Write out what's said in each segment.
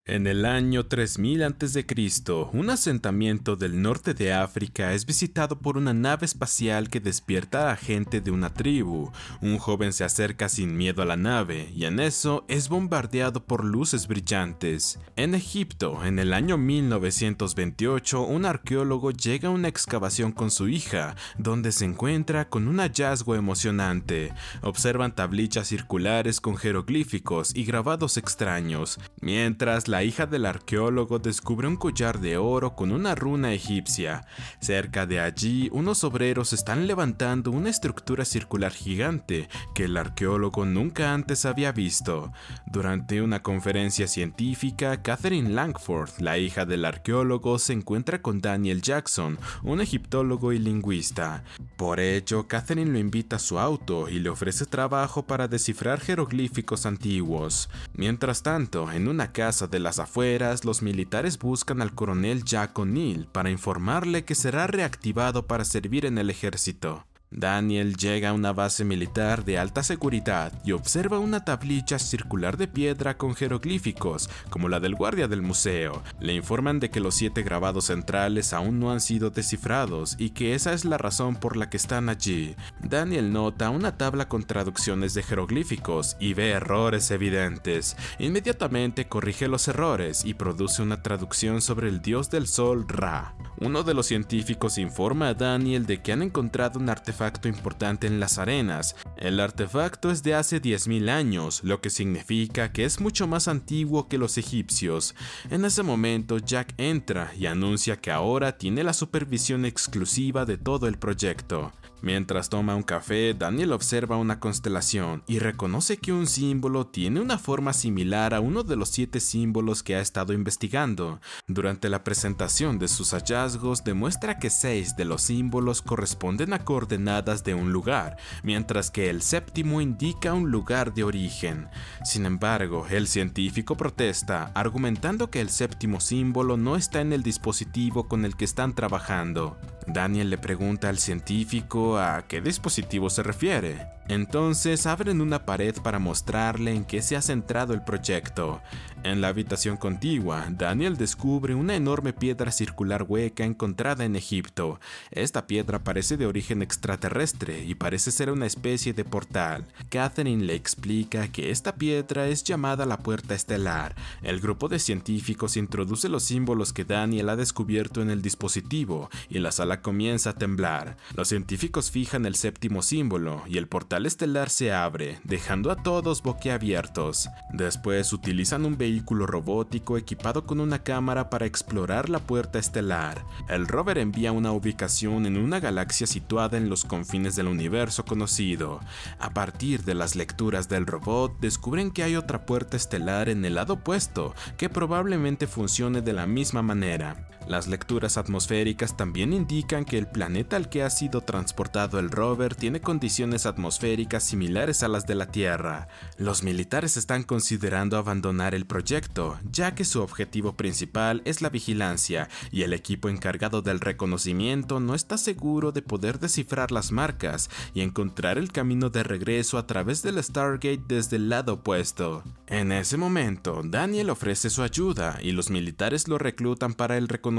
En el año 3000 a.C., un asentamiento del norte de África es visitado por una nave espacial que despierta a gente de una tribu. Un joven se acerca sin miedo a la nave y en eso es bombardeado por luces brillantes. En Egipto, en el año 1928, un arqueólogo llega a una excavación con su hija, donde se encuentra con un hallazgo emocionante. Observan tablillas circulares con jeroglíficos y grabados extraños, mientras la hija del arqueólogo descubre un collar de oro con una runa egipcia. Cerca de allí, unos obreros están levantando una estructura circular gigante que el arqueólogo nunca antes había visto. Durante una conferencia científica, Catherine Langford, la hija del arqueólogo, se encuentra con Daniel Jackson, un egiptólogo y lingüista. Por ello, Catherine lo invita a su auto y le ofrece trabajo para descifrar jeroglíficos antiguos. Mientras tanto, en una casa de las afueras, los militares buscan al coronel Jack O'Neill para informarle que será reactivado para servir en el ejército. Daniel llega a una base militar de alta seguridad y observa una tablilla circular de piedra con jeroglíficos, como la del guardia del museo. Le informan de que los 7 grabados centrales aún no han sido descifrados y que esa es la razón por la que están allí. Daniel nota una tabla con traducciones de jeroglíficos y ve errores evidentes. Inmediatamente corrige los errores y produce una traducción sobre el dios del sol Ra. Uno de los científicos informa a Daniel de que han encontrado un artefacto importante en las arenas. El artefacto es de hace 10.000 años, lo que significa que es mucho más antiguo que los egipcios. En ese momento, Jack entra y anuncia que ahora tiene la supervisión exclusiva de todo el proyecto. Mientras toma un café, Daniel observa una constelación y reconoce que un símbolo tiene una forma similar a uno de los 7 símbolos que ha estado investigando. Durante la presentación de sus hallazgos, demuestra que 6 de los símbolos corresponden a coordenadas de un lugar, mientras que el 7º indica un lugar de origen. Sin embargo, el científico protesta, argumentando que el 7º símbolo no está en el dispositivo con el que están trabajando. Daniel le pregunta al científico a qué dispositivo se refiere. Entonces abren una pared para mostrarle en qué se ha centrado el proyecto. En la habitación contigua, Daniel descubre una enorme piedra circular hueca encontrada en Egipto. Esta piedra parece de origen extraterrestre y parece ser una especie de portal. Catherine le explica que esta piedra es llamada la Puerta Estelar. El grupo de científicos introduce los símbolos que Daniel ha descubierto en el dispositivo y la sala comienza a temblar. Los científicos fijan el 7º símbolo y el portal estelar se abre, dejando a todos boquiabiertos. Después utilizan un vehículo robótico equipado con una cámara para explorar la puerta estelar. El rover envía una ubicación en una galaxia situada en los confines del universo conocido. A partir de las lecturas del robot, descubren que hay otra puerta estelar en el lado opuesto, que probablemente funcione de la misma manera. Las lecturas atmosféricas también indican que el planeta al que ha sido transportado el rover tiene condiciones atmosféricas similares a las de la Tierra. Los militares están considerando abandonar el proyecto, ya que su objetivo principal es la vigilancia, y el equipo encargado del reconocimiento no está seguro de poder descifrar las marcas y encontrar el camino de regreso a través del Stargate desde el lado opuesto. En ese momento, Daniel ofrece su ayuda y los militares lo reclutan para el reconocimiento.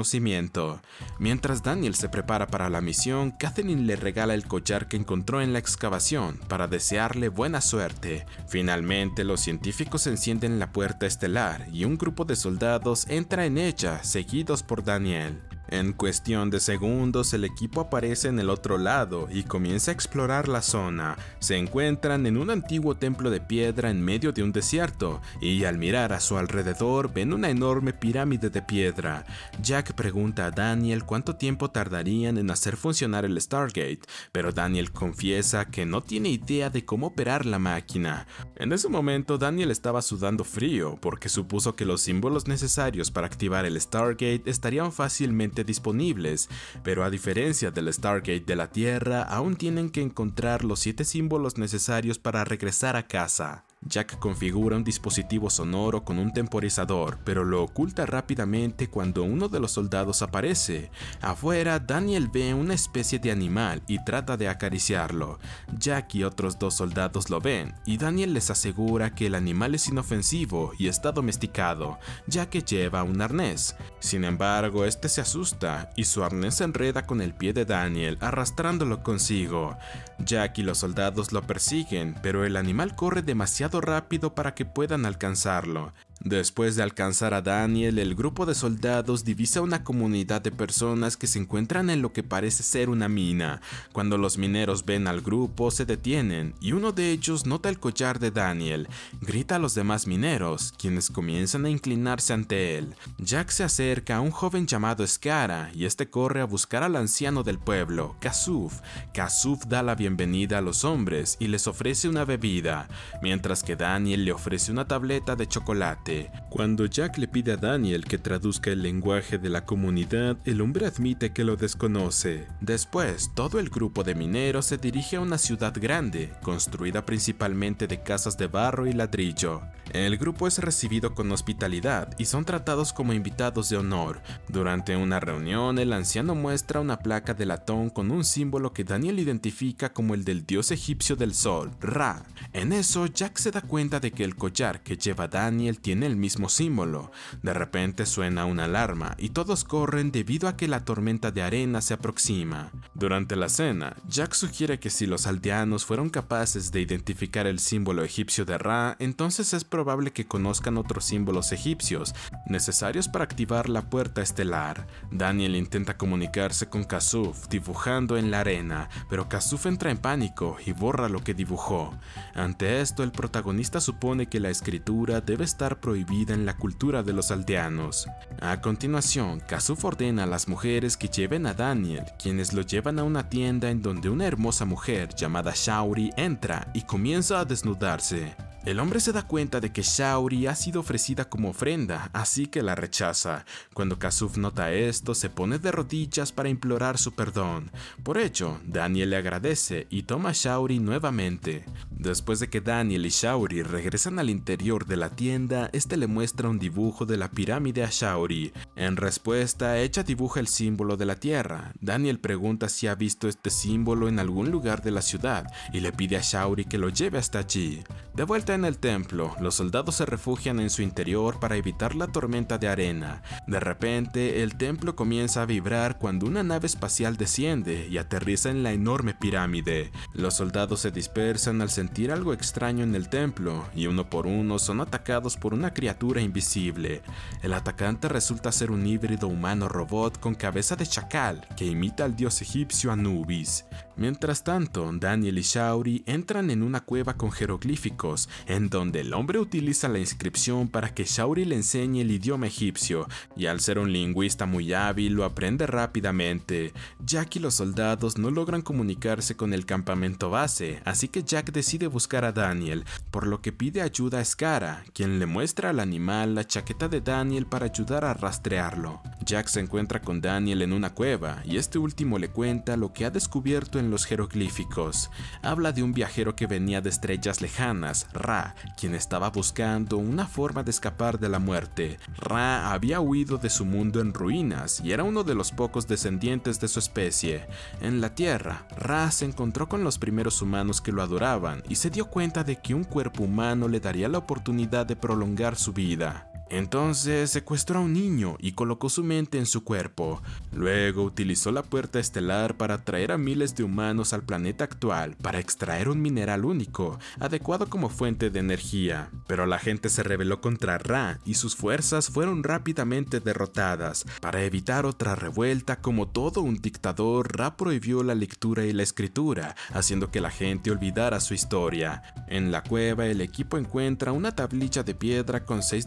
Mientras Daniel se prepara para la misión, Catherine le regala el collar que encontró en la excavación para desearle buena suerte. Finalmente, los científicos encienden la puerta estelar y un grupo de soldados entra en ella, seguidos por Daniel. En cuestión de segundos, el equipo aparece en el otro lado y comienza a explorar la zona. Se encuentran en un antiguo templo de piedra en medio de un desierto, y al mirar a su alrededor ven una enorme pirámide de piedra. Jack pregunta a Daniel cuánto tiempo tardarían en hacer funcionar el Stargate, pero Daniel confiesa que no tiene idea de cómo operar la máquina. En ese momento, Daniel estaba sudando frío porque supuso que los símbolos necesarios para activar el Stargate estarían fácilmente disponibles, pero a diferencia del Stargate de la Tierra, aún tienen que encontrar los 7 símbolos necesarios para regresar a casa. Jack configura un dispositivo sonoro con un temporizador, pero lo oculta rápidamente cuando uno de los soldados aparece. Afuera, Daniel ve una especie de animal y trata de acariciarlo. Jack y otros dos soldados lo ven, y Daniel les asegura que el animal es inofensivo y está domesticado, ya que lleva un arnés. Sin embargo, este se asusta y su arnés se enreda con el pie de Daniel, arrastrándolo consigo. Jack y los soldados lo persiguen, pero el animal corre demasiado rápido para que puedan alcanzarlo. Después de alcanzar a Daniel, el grupo de soldados divisa una comunidad de personas que se encuentran en lo que parece ser una mina. Cuando los mineros ven al grupo, se detienen y uno de ellos nota el collar de Daniel. Grita a los demás mineros, quienes comienzan a inclinarse ante él. Jack se acerca a un joven llamado Skara y este corre a buscar al anciano del pueblo, Kasuf. Kasuf da la bienvenida a los hombres y les ofrece una bebida, mientras que Daniel le ofrece una tableta de chocolate. Cuando Jack le pide a Daniel que traduzca el lenguaje de la comunidad, el hombre admite que lo desconoce. Después, todo el grupo de mineros se dirige a una ciudad grande, construida principalmente de casas de barro y ladrillo. El grupo es recibido con hospitalidad y son tratados como invitados de honor. Durante una reunión, el anciano muestra una placa de latón con un símbolo que Daniel identifica como el del dios egipcio del sol, Ra. En eso, Jack se da cuenta de que el collar que lleva Daniel tiene el mismo símbolo. De repente suena una alarma y todos corren debido a que la tormenta de arena se aproxima. Durante la cena, Jack sugiere que si los aldeanos fueron capaces de identificar el símbolo egipcio de Ra, entonces es probable que conozcan otros símbolos egipcios necesarios para activar la puerta estelar. Daniel intenta comunicarse con Kasuf dibujando en la arena, pero Kasuf entra en pánico y borra lo que dibujó. Ante esto, el protagonista supone que la escritura debe estar prohibida en la cultura de los aldeanos. A continuación, Kasuf ordena a las mujeres que lleven a Daniel, quienes lo llevan a una tienda en donde una hermosa mujer llamada Shauri entra y comienza a desnudarse. El hombre se da cuenta de que Shauri ha sido ofrecida como ofrenda, así que la rechaza. Cuando Kasuf nota esto, se pone de rodillas para implorar su perdón. Por ello, Daniel le agradece y toma a Shauri nuevamente. Después de que Daniel y Shauri regresan al interior de la tienda, este le muestra un dibujo de la pirámide a Shauri. En respuesta, ella dibuja el símbolo de la tierra. Daniel pregunta si ha visto este símbolo en algún lugar de la ciudad y le pide a Shauri que lo lleve hasta allí. De vuelta en el templo, los soldados se refugian en su interior para evitar la tormenta de arena. De repente, el templo comienza a vibrar cuando una nave espacial desciende y aterriza en la enorme pirámide. Los soldados se dispersan al sentir algo extraño en el templo y uno por uno son atacados por una criatura invisible. El atacante resulta ser un híbrido humano-robot con cabeza de chacal que imita al dios egipcio Anubis. Mientras tanto, Daniel y Shauri entran en una cueva con jeroglíficos, en donde el hombre utiliza la inscripción para que Shauri le enseñe el idioma egipcio, y al ser un lingüista muy hábil lo aprende rápidamente. Jack y los soldados no logran comunicarse con el campamento base, así que Jack decide buscar a Daniel, por lo que pide ayuda a Skara, quien le muestra al animal la chaqueta de Daniel para ayudar a rastrearlo. Jack se encuentra con Daniel en una cueva, y este último le cuenta lo que ha descubierto en los jeroglíficos. Habla de un viajero que venía de estrellas lejanas, Ra, quien estaba buscando una forma de escapar de la muerte. Ra había huido de su mundo en ruinas y era uno de los pocos descendientes de su especie. En la Tierra, Ra se encontró con los primeros humanos que lo adoraban y se dio cuenta de que un cuerpo humano le daría la oportunidad de prolongar su vida. Entonces secuestró a un niño y colocó su mente en su cuerpo. Luego utilizó la puerta estelar para atraer a miles de humanos al planeta actual para extraer un mineral único, adecuado como fuente de energía. Pero la gente se rebeló contra Ra y sus fuerzas fueron rápidamente derrotadas. Para evitar otra revuelta, como todo un dictador, Ra prohibió la lectura y la escritura, haciendo que la gente olvidara su historia. En la cueva, el equipo encuentra una tablilla de piedra con 6 de los 7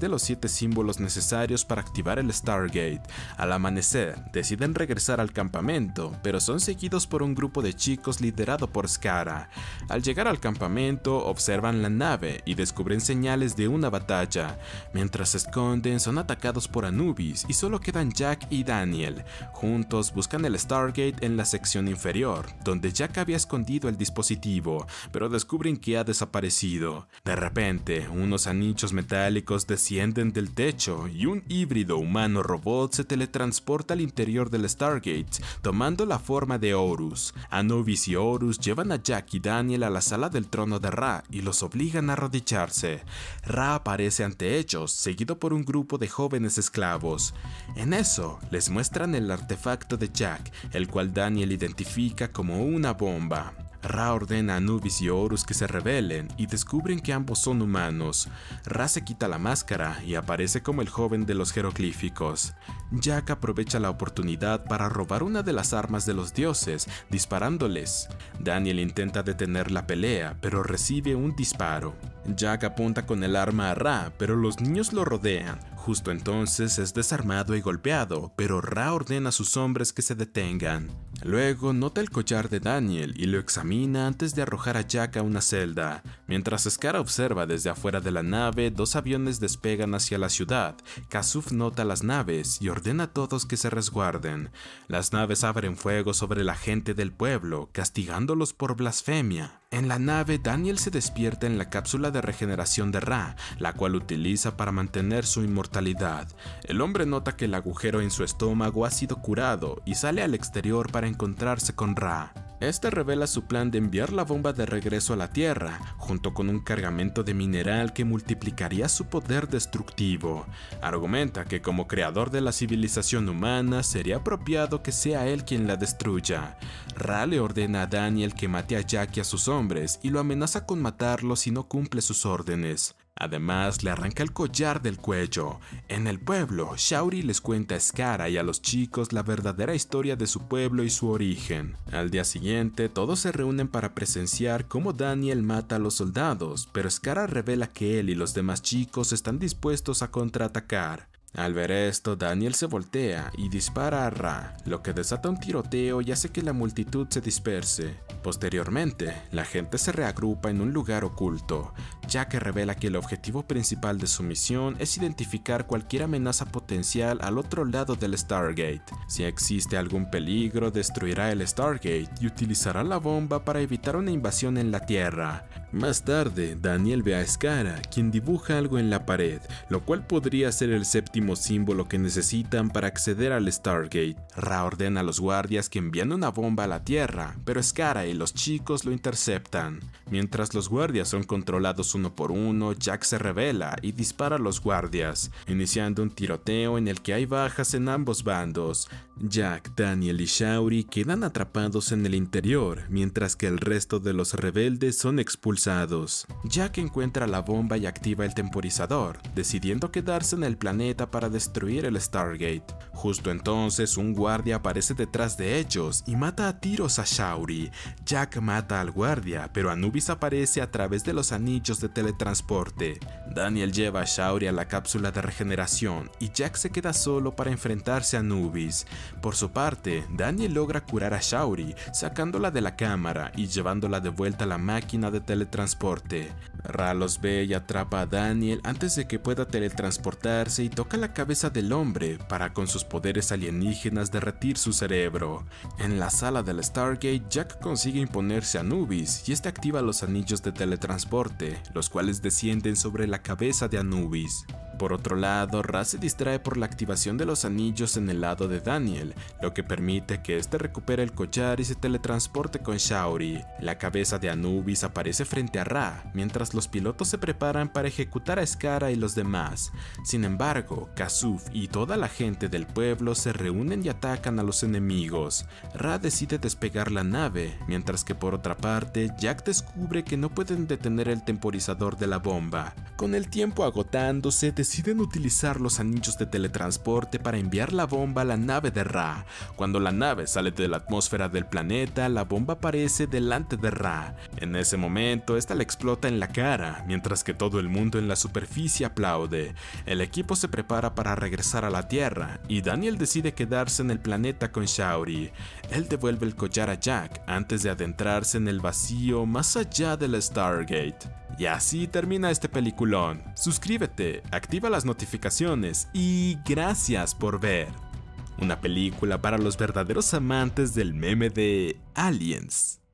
símbolos necesarios para activar el Stargate. Al amanecer, deciden regresar al campamento, pero son seguidos por un grupo de chicos liderado por Skara. Al llegar al campamento, observan la nave y descubren señales de una batalla. Mientras se esconden, son atacados por Anubis y solo quedan Jack y Daniel. Juntos buscan el Stargate en la sección inferior, donde Jack había escondido el dispositivo, pero descubren que ha desaparecido. De repente, unos anillos metálicos descienden del techo y un híbrido humano-robot se teletransporta al interior del Stargate, tomando la forma de Horus. Anubis y Horus llevan a Jack y Daniel a la sala del trono de Ra y los obligan a arrodillarse. Ra aparece ante ellos, seguido por un grupo de jóvenes esclavos. En eso, les muestran el artefacto de Jack, el cual Daniel identifica como una bomba. Ra ordena a Anubis y Horus que se rebelen y descubren que ambos son humanos. Ra se quita la máscara y aparece como el joven de los jeroglíficos. Jack aprovecha la oportunidad para robar una de las armas de los dioses, disparándoles. Daniel intenta detener la pelea, pero recibe un disparo. Jack apunta con el arma a Ra, pero los niños lo rodean. Justo entonces es desarmado y golpeado, pero Ra ordena a sus hombres que se detengan. Luego nota el collar de Daniel y lo examina antes de arrojar a Jack a una celda. Mientras Skara observa desde afuera de la nave, dos aviones despegan hacia la ciudad. Kasuf nota las naves y ordena a todos que se resguarden. Las naves abren fuego sobre la gente del pueblo, castigándolos por blasfemia. En la nave, Daniel se despierta en la cápsula de regeneración de Ra, la cual utiliza para mantener su inmortalidad. El hombre nota que el agujero en su estómago ha sido curado y sale al exterior para encontrarse con Ra. Este revela su plan de enviar la bomba de regreso a la Tierra, junto con un cargamento de mineral que multiplicaría su poder destructivo. Argumenta que como creador de la civilización humana, sería apropiado que sea él quien la destruya. Ra le ordena a Daniel que mate a Jack y a sus hombres y lo amenaza con matarlo si no cumple sus órdenes. Además, le arranca el collar del cuello. En el pueblo, Shauri les cuenta a Skara y a los chicos la verdadera historia de su pueblo y su origen. Al día siguiente, todos se reúnen para presenciar cómo Daniel mata a los soldados, pero Skara revela que él y los demás chicos están dispuestos a contraatacar. Al ver esto, Daniel se voltea y dispara a Ra, lo que desata un tiroteo y hace que la multitud se disperse. Posteriormente, la gente se reagrupa en un lugar oculto, Jack revela que el objetivo principal de su misión es identificar cualquier amenaza potencial al otro lado del Stargate. Si existe algún peligro, destruirá el Stargate y utilizará la bomba para evitar una invasión en la Tierra. Más tarde, Daniel ve a Skara, quien dibuja algo en la pared, lo cual podría ser el séptimo símbolo que necesitan para acceder al Stargate. Ra ordena a los guardias que envíen una bomba a la Tierra, pero Skara y los chicos lo interceptan. Mientras los guardias son controlados uno por uno, Jack se revela y dispara a los guardias, iniciando un tiroteo en el que hay bajas en ambos bandos. Jack, Daniel y Shauri quedan atrapados en el interior, mientras que el resto de los rebeldes son expulsados. Jack encuentra la bomba y activa el temporizador, decidiendo quedarse en el planeta para destruir el Stargate. Justo entonces, un guardia aparece detrás de ellos y mata a tiros a Shauri. Jack mata al guardia, pero Anubis aparece a través de los anillos de teletransporte. Daniel lleva a Shauri a la cápsula de regeneración y Jack se queda solo para enfrentarse a Anubis. Por su parte, Daniel logra curar a Shauri, sacándola de la cámara y llevándola de vuelta a la máquina de teletransporte. Ra los ve y atrapa a Daniel antes de que pueda teletransportarse y toca la cabeza del hombre para con sus poderes alienígenas derretir su cerebro. En la sala del Stargate, Jack consigue imponerse a Anubis y este activa los anillos de teletransporte, los cuales descienden sobre la cabeza de Anubis. Por otro lado, Ra se distrae por la activación de los anillos en el lado de Daniel, lo que permite que este recupere el collar y se teletransporte con Shauri. La cabeza de Anubis aparece frente a Ra, mientras los pilotos se preparan para ejecutar a Skara y los demás. Sin embargo, Kasuf y toda la gente del pueblo se reúnen y atacan a los enemigos. Ra decide despegar la nave, mientras que por otra parte, Jack descubre que no pueden detener el temporizador de la bomba. Con el tiempo agotándose, deciden utilizar los anillos de teletransporte para enviar la bomba a la nave de Ra. Cuando la nave sale de la atmósfera del planeta, la bomba aparece delante de Ra. En ese momento, esta le explota en la cara, mientras que todo el mundo en la superficie aplaude. El equipo se prepara para regresar a la Tierra, y Daniel decide quedarse en el planeta con Shaori. Él devuelve el collar a Jack antes de adentrarse en el vacío más allá de la Stargate. Y así termina este peliculón. Suscríbete, activa las notificaciones y gracias por ver. Una película para los verdaderos amantes del meme de Aliens.